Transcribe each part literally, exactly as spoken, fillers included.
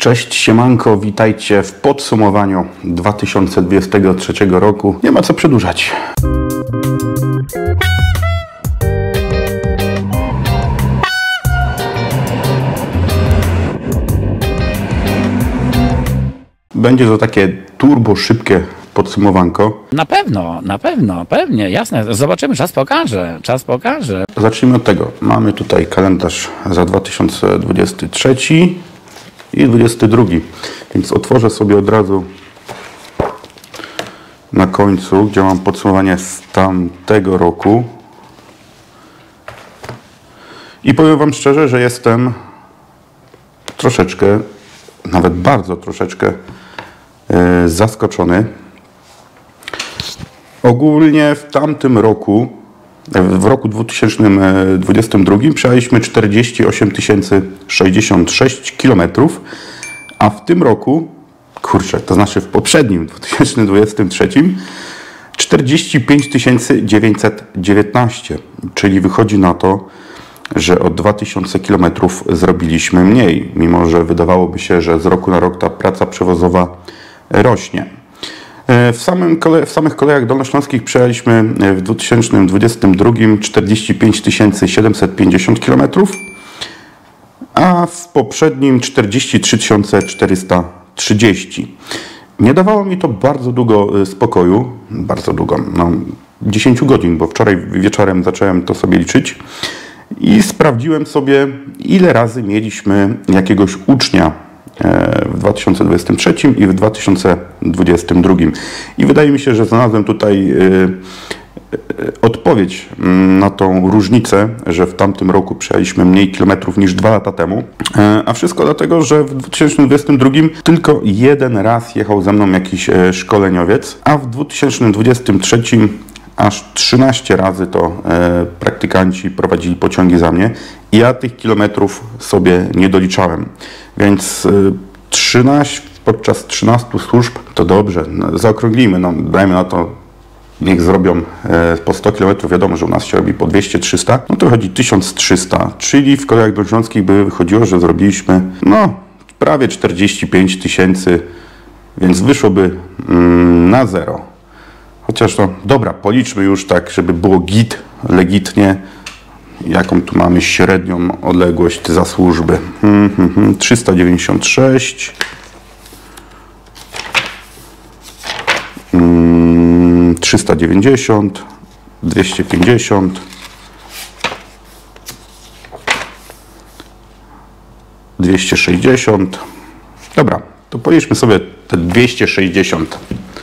Cześć, siemanko, witajcie w podsumowaniu dwa tysiące dwudziestego trzeciego roku. Nie ma co przedłużać. Będzie to takie turbo szybkie podsumowanko. Na pewno, na pewno, pewnie, jasne. Zobaczymy, czas pokaże, czas pokaże. Zacznijmy od tego. Mamy tutaj kalendarz za dwa tysiące dwudziesty trzeci i dwudziesty drugi. Więc otworzę sobie od razu na końcu, gdzie mam podsumowanie z tamtego roku. I powiem wam szczerze, że jestem troszeczkę, nawet bardzo troszeczkę yy, zaskoczony. Ogólnie w tamtym roku, w roku dwa tysiące dwudziestym drugim przejechaliśmy czterdzieści osiem tysięcy sześćdziesiąt sześć kilometrów, a w tym roku, kurczę, to znaczy w poprzednim dwa tysiące dwudziestym trzecim czterdzieści pięć tysięcy dziewięćset dziewiętnaście, czyli wychodzi na to, że o dwa tysiące kilometrów zrobiliśmy mniej, mimo że wydawałoby się, że z roku na rok ta praca przewozowa rośnie. W, samym kole, w samych kolejach dolnośląskich przejechaliśmy w dwa tysiące dwudziestym drugim czterdzieści pięć tysięcy siedemset pięćdziesiąt kilometrów, a w poprzednim czterdzieści trzy tysiące czterysta trzydzieści. Nie dawało mi to bardzo długo spokoju, bardzo długo, no dziesięć godzin, bo wczoraj wieczorem zacząłem to sobie liczyć i sprawdziłem sobie, ile razy mieliśmy jakiegoś ucznia w dwa tysiące dwudziestym trzecim i w dwa tysiące dwudziestym drugim. I wydaje mi się, że znalazłem tutaj odpowiedź na tą różnicę, że w tamtym roku przejechaliśmy mniej kilometrów niż dwa lata temu. A wszystko dlatego, że w dwa tysiące dwudziestym drugim tylko jeden raz jechał ze mną jakiś szkoleniowiec, a w dwa tysiące dwudziestym trzecim aż trzynaście razy to e, praktykanci prowadzili pociągi za mnie i ja tych kilometrów sobie nie doliczałem. Więc e, trzynaście, podczas trzynastu służb to dobrze, no, zaokrąglimy, no, dajmy na to, niech zrobią e, po sto kilometrów, wiadomo, że u nas się robi po dwieście trzysta, no to wychodzi tysiąc trzysta, czyli w kolejach dolnośląskich by wychodziło, że zrobiliśmy no prawie czterdzieści pięć tysięcy, więc wyszłoby mm, na zero. Chociaż no, dobra, policzmy już tak, żeby było git, legitnie, jaką tu mamy średnią odległość za służby. Hmm, hmm, hmm. trzysta dziewięćdziesiąt sześć, hmm, trzysta dziewięćdziesiąt, dwieście pięćdziesiąt, dwieście sześćdziesiąt. Dobra, to policzmy sobie te dwieście sześćdziesiąt.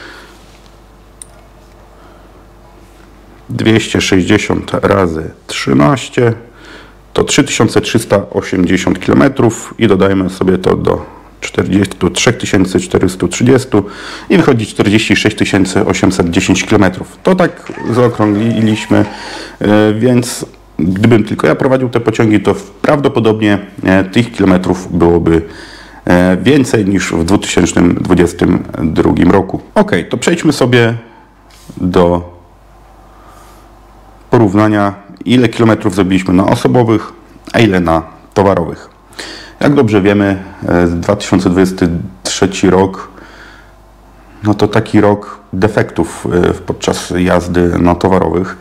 dwieście sześćdziesiąt razy trzynaście to trzy tysiące trzysta osiemdziesiąt kilometrów i dodajmy sobie to do czterdzieści trzy tysiące czterysta trzydzieści i wychodzi czterdzieści sześć tysięcy osiemset dziesięć kilometrów. To tak zaokrągliliśmy, więc gdybym tylko ja prowadził te pociągi, to prawdopodobnie tych kilometrów byłoby więcej niż w dwa tysiące dwudziestym drugim roku. Ok, to przejdźmy sobie do porównania, ile kilometrów zrobiliśmy na osobowych, a ile na towarowych. Jak dobrze wiemy, dwa tysiące dwudziesty trzeci rok, no to taki rok defektów podczas jazdy na towarowych.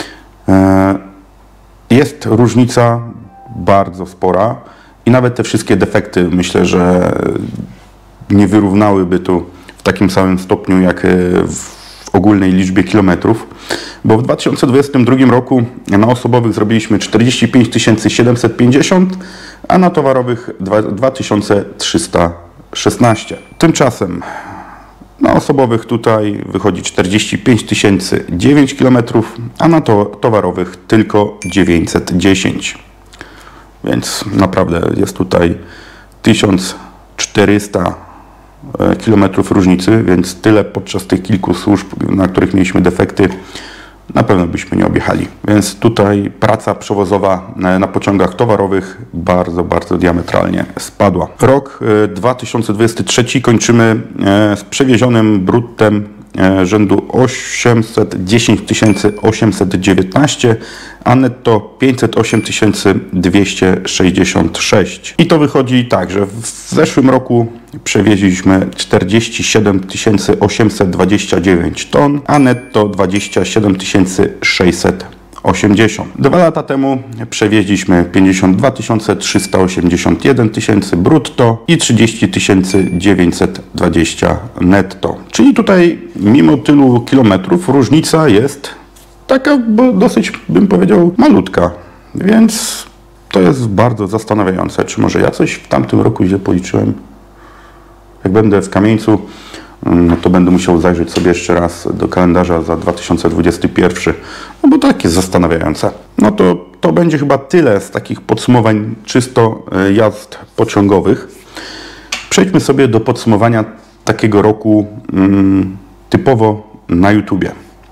Jest różnica bardzo spora i nawet te wszystkie defekty myślę, że nie wyrównałyby tu w takim samym stopniu jak w ogólnej liczbie kilometrów, bo w dwa tysiące dwudziestym drugim roku na osobowych zrobiliśmy czterdzieści pięć tysięcy siedemset pięćdziesiąt, a na towarowych dwa tysiące trzysta szesnaście. Tymczasem na osobowych tutaj wychodzi czterdzieści pięć tysięcy dziewięć kilometrów, a na to, towarowych tylko dziewięćset dziesięć. Więc naprawdę jest tutaj tysiąc czterysta kilometrów różnicy, więc tyle podczas tych kilku służb, na których mieliśmy defekty, na pewno byśmy nie objechali. Więc tutaj praca przewozowa na pociągach towarowych bardzo, bardzo diametralnie spadła. Rok dwa tysiące dwudziesty trzeci kończymy z przewiezionym bruttem e, rzędu osiemset dziesięć tysięcy osiemset dziewiętnaście, a netto pięćset osiem tysięcy dwieście sześćdziesiąt sześć. I to wychodzi tak, że w zeszłym roku przewieźliśmy czterdzieści siedem tysięcy osiemset dwadzieścia dziewięć ton, a netto dwadzieścia siedem tysięcy sześćset osiemdziesiąt. Dwa lata temu przewieźliśmy pięćdziesiąt dwa tysiące trzysta osiemdziesiąt jeden tysięcy brutto i trzydzieści tysięcy dziewięćset dwadzieścia netto. Czyli tutaj mimo tylu kilometrów różnica jest taka, bo dosyć bym powiedział malutka, więc to jest bardzo zastanawiające. Czy może ja coś w tamtym roku źle policzyłem? Jak będę w Kamieńcu, no to będę musiał zajrzeć sobie jeszcze raz do kalendarza za dwa tysiące dwudziesty pierwszy, no bo tak jest zastanawiające. No to, to będzie chyba tyle z takich podsumowań czysto jazd pociągowych. Przejdźmy sobie do podsumowania takiego roku mm, typowo na YouTubie.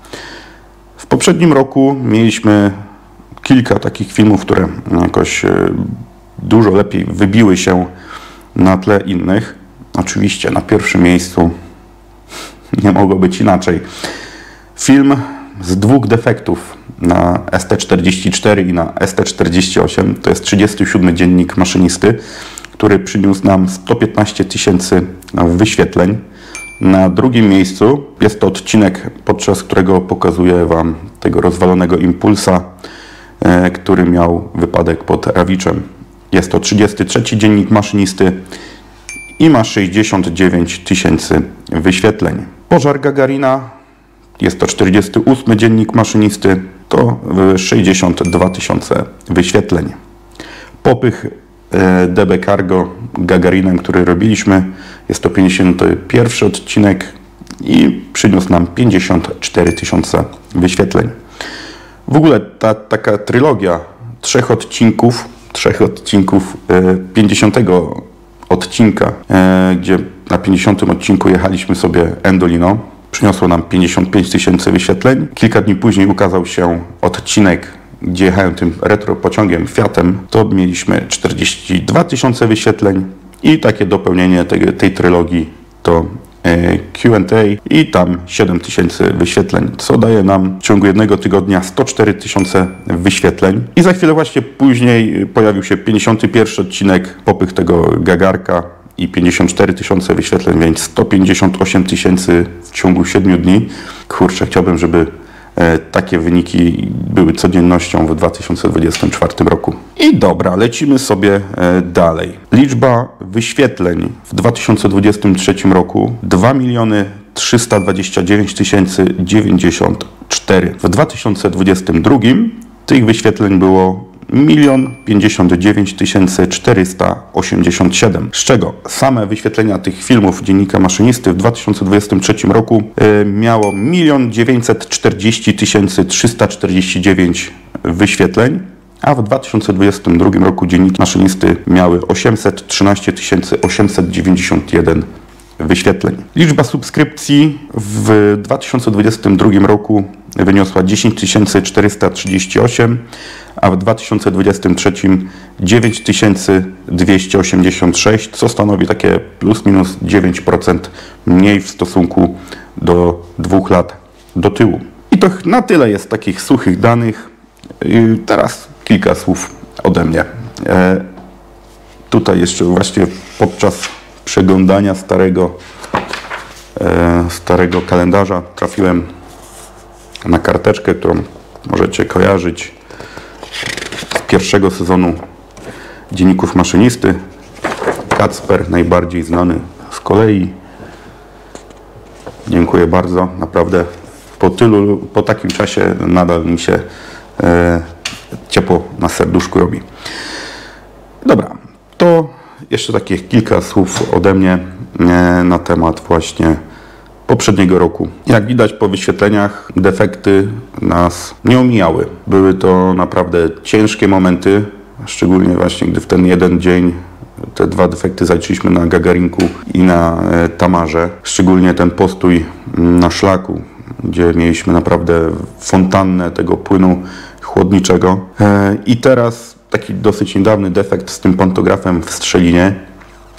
W poprzednim roku mieliśmy kilka takich filmów, które jakoś dużo lepiej wybiły się na tle innych. Oczywiście na pierwszym miejscu nie mogło być inaczej. Film z dwóch defektów na S T czterdzieści cztery i na S T czterdzieści osiem. To jest trzydziesty siódmy dziennik maszynisty, który przyniósł nam sto piętnaście tysięcy wyświetleń. Na drugim miejscu jest to odcinek, podczas którego pokazuję Wam tego rozwalonego impulsa, e, który miał wypadek pod Rawiczem. Jest to trzydziesty trzeci dziennik maszynisty i ma sześćdziesiąt dziewięć tysięcy wyświetleń. Pożar Gagarina, jest to czterdziesty ósmy dziennik maszynisty, to sześćdziesiąt dwa tysiące wyświetleń. Popych D B Cargo Gagarinem, który robiliśmy, jest to pięćdziesiąty pierwszy odcinek i przyniósł nam pięćdziesiąt cztery tysiące wyświetleń. W ogóle ta taka trylogia trzech odcinków, trzech odcinków pięćdziesiątego odcinka, gdzie na pięćdziesiątym odcinku jechaliśmy sobie Endolino, przyniosło nam pięćdziesiąt pięć tysięcy wyświetleń. Kilka dni później ukazał się odcinek, gdzie jechałem tym retro pociągiem Fiatem, to mieliśmy czterdzieści dwa tysiące wyświetleń i takie dopełnienie tej, tej trylogii to Q and A i tam siedem tysięcy wyświetleń, co daje nam w ciągu jednego tygodnia sto cztery tysiące wyświetleń. I za chwilę właśnie później pojawił się pięćdziesiąty pierwszy odcinek Popych tego Gagarka i pięćdziesiąt cztery tysiące wyświetleń, więc sto pięćdziesiąt osiem tysięcy w ciągu siedmiu dni. Kurczę, chciałbym, żeby e, takie wyniki były codziennością w dwa tysiące dwudziestym czwartym roku. I dobra, lecimy sobie e, dalej. Liczba wyświetleń w dwa tysiące dwudziestym trzecim roku dwa miliony trzysta dwadzieścia dziewięć tysięcy dziewięćdziesiąt cztery. W dwa tysiące dwudziestym drugim tych wyświetleń było milion pięćdziesiąt dziewięć tysięcy czterysta osiemdziesiąt siedem, z czego same wyświetlenia tych filmów Dziennika Maszynisty w dwa tysiące dwudziestym trzecim roku y, miało milion dziewięćset czterdzieści tysięcy trzysta czterdzieści dziewięć wyświetleń, a w dwa tysiące dwudziestym drugim roku Dzienniki Maszynisty miały osiemset trzynaście tysięcy osiemset dziewięćdziesiąt jeden wyświetleń. Liczba subskrypcji w dwa tysiące dwudziestym drugim roku wyniosła dziesięć tysięcy czterysta trzydzieści osiem, a w dwa tysiące dwudziestym trzecim dziewięć tysięcy dwieście osiemdziesiąt sześć, co stanowi takie plus minus dziewięć procent mniej w stosunku do dwóch lat do tyłu. I to na tyle jest takich suchych danych. I teraz kilka słów ode mnie. E, tutaj jeszcze właśnie podczas przeglądania starego, e, starego kalendarza trafiłem na karteczkę, którą możecie kojarzyć z pierwszego sezonu Dzienników Maszynisty. Kacper, najbardziej znany z kolei. Dziękuję bardzo. Naprawdę po tylu, po takim czasie nadal mi się e, ciepło na serduszku robi. Dobra, to jeszcze takie kilka słów ode mnie e, na temat właśnie poprzedniego roku. Jak widać po wyświetleniach, defekty nas nie omijały. Były to naprawdę ciężkie momenty, szczególnie właśnie gdy w ten jeden dzień te dwa defekty zaliczyliśmy na Gagarinku i na e, Tamarze. Szczególnie ten postój na szlaku, gdzie mieliśmy naprawdę fontannę tego płynu chłodniczego. E, I teraz taki dosyć niedawny defekt z tym pantografem w Strzelinie.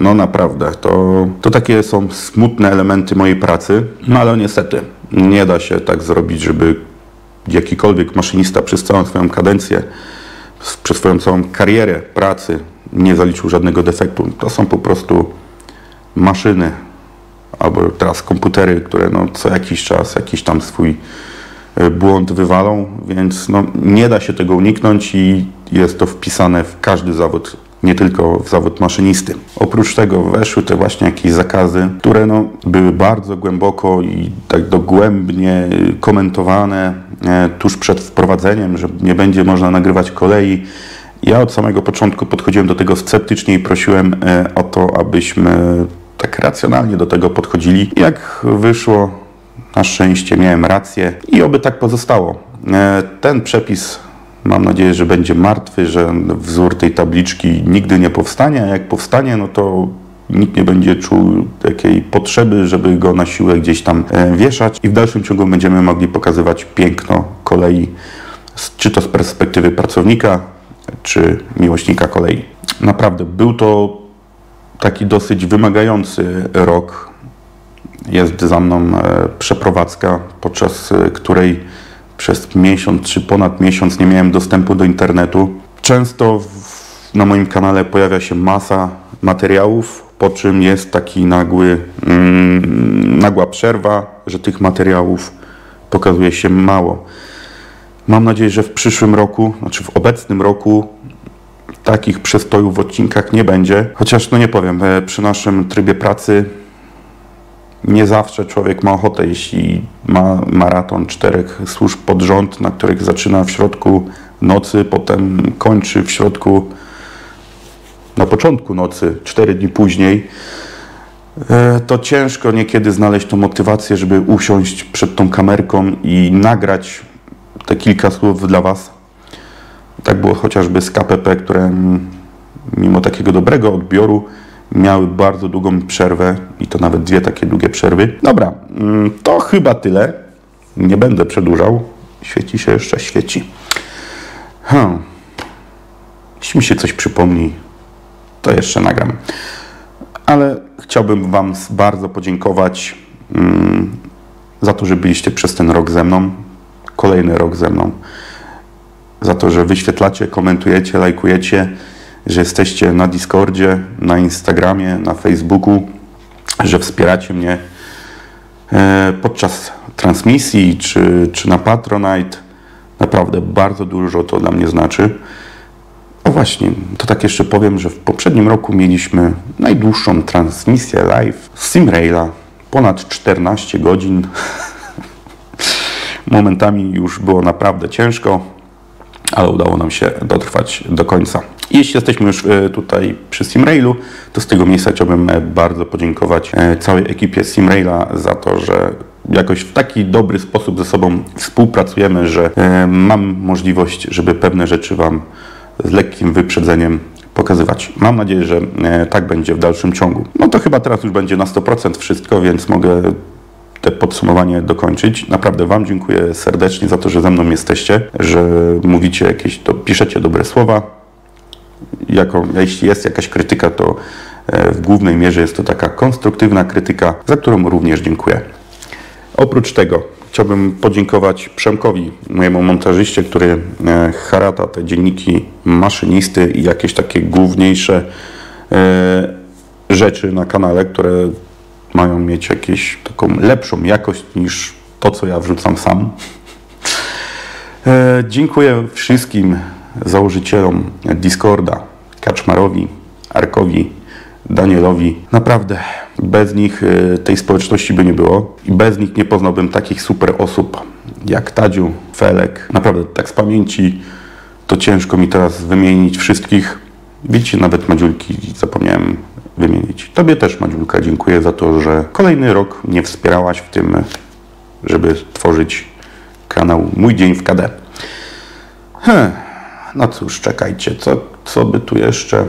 No naprawdę, to, to takie są smutne elementy mojej pracy, no ale niestety nie da się tak zrobić, żeby jakikolwiek maszynista przez całą swoją kadencję, przez swoją całą karierę pracy nie zaliczył żadnego defektu. To są po prostu maszyny, albo teraz komputery, które no, co jakiś czas jakiś tam swój błąd wywalą, więc no, nie da się tego uniknąć i jest to wpisane w każdy zawód, nie tylko w zawód maszynisty. Oprócz tego weszły te właśnie jakieś zakazy, które no, były bardzo głęboko i tak dogłębnie komentowane e, tuż przed wprowadzeniem, że nie będzie można nagrywać kolei. Ja od samego początku podchodziłem do tego sceptycznie i prosiłem e, o to, abyśmy tak racjonalnie do tego podchodzili. Jak wyszło, na szczęście miałem rację i oby tak pozostało. E, ten przepis, mam nadzieję, że będzie martwy, że wzór tej tabliczki nigdy nie powstanie, a jak powstanie, no to nikt nie będzie czuł takiej potrzeby, żeby go na siłę gdzieś tam wieszać i w dalszym ciągu będziemy mogli pokazywać piękno kolei, czy to z perspektywy pracownika, czy miłośnika kolei. Naprawdę, był to taki dosyć wymagający rok. Jest za mną przeprowadzka, podczas której przez miesiąc czy ponad miesiąc nie miałem dostępu do internetu. Często w, na moim kanale pojawia się masa materiałów, po czym jest taki nagły, mm, nagła przerwa, że tych materiałów pokazuje się mało. Mam nadzieję, że w przyszłym roku, znaczy w obecnym roku takich przestojów w odcinkach nie będzie. Chociaż no nie powiem, przy naszym trybie pracy nie zawsze człowiek ma ochotę, jeśli ma maraton czterech służb pod rząd, na których zaczyna w środku nocy, potem kończy w środku, na początku nocy, cztery dni później, to ciężko niekiedy znaleźć tą motywację, żeby usiąść przed tą kamerką i nagrać te kilka słów dla Was. Tak było chociażby z K P P, które mimo takiego dobrego odbioru miały bardzo długą przerwę i to nawet dwie takie długie przerwy. Dobra, to chyba tyle. Nie będę przedłużał. Świeci się jeszcze, świeci. Hmm. Jeśli mi się coś przypomni, to jeszcze nagram. Ale chciałbym Wam bardzo podziękować um, za to, że byliście przez ten rok ze mną. Kolejny rok ze mną. Za to, że wyświetlacie, komentujecie, lajkujecie, że jesteście na Discordzie, na Instagramie, na Facebooku, że wspieracie mnie e, podczas transmisji czy, czy na Patronite. Naprawdę bardzo dużo to dla mnie znaczy. O właśnie, to tak jeszcze powiem, że w poprzednim roku mieliśmy najdłuższą transmisję live z Simraila. Ponad czternaście godzin. Momentami już było naprawdę ciężko, ale udało nam się dotrwać do końca. Jeśli jesteśmy już tutaj przy Simrailu, to z tego miejsca chciałbym bardzo podziękować całej ekipie Simraila za to, że jakoś w taki dobry sposób ze sobą współpracujemy, że mam możliwość, żeby pewne rzeczy Wam z lekkim wyprzedzeniem pokazywać. Mam nadzieję, że tak będzie w dalszym ciągu. No to chyba teraz już będzie na sto procent wszystko, więc mogę te podsumowanie dokończyć. Naprawdę Wam dziękuję serdecznie za to, że ze mną jesteście, że mówicie jakieś, to piszecie dobre słowa. Jako, jeśli jest jakaś krytyka, to w głównej mierze jest to taka konstruktywna krytyka, za którą również dziękuję. Oprócz tego chciałbym podziękować Przemkowi, mojemu montażyście, który harata te dzienniki maszynisty i jakieś takie główniejsze rzeczy na kanale, które mają mieć jakąś taką lepszą jakość niż to, co ja wrzucam sam. E, dziękuję wszystkim założycielom Discorda, Kaczmarowi, Arkowi, Danielowi. Naprawdę bez nich e, tej społeczności by nie było i bez nich nie poznałbym takich super osób jak Tadziu, Felek. Naprawdę tak z pamięci to ciężko mi teraz wymienić wszystkich. Widzicie, nawet Madziulki zapomniałem wymienić. Tobie też, Madziulka, dziękuję za to, że kolejny rok mnie wspierałaś w tym, żeby tworzyć kanał Mój Dzień w K D. Hmm. No cóż, czekajcie, co, co by tu jeszcze...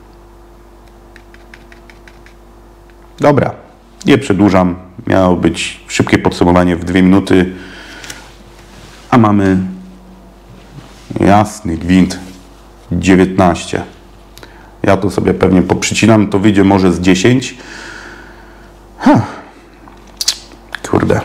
Dobra, nie przedłużam. Miało być szybkie podsumowanie w dwie minuty, a mamy jasny gwint dziewiętnaście. Ja to sobie pewnie poprzycinam, to wyjdzie może z dziesięć. Huh. Kurde.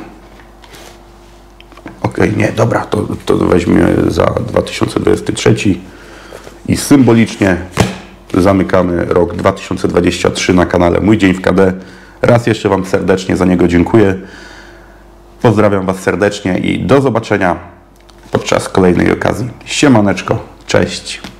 Okej, okay, nie, dobra, to, to weźmy za dwa tysiące dwudziesty trzeci i symbolicznie zamykamy rok dwa tysiące dwudziesty trzeci na kanale Mój Dzień w K D. Raz jeszcze Wam serdecznie za niego dziękuję. Pozdrawiam Was serdecznie i do zobaczenia podczas kolejnej okazji. Siemaneczko, cześć.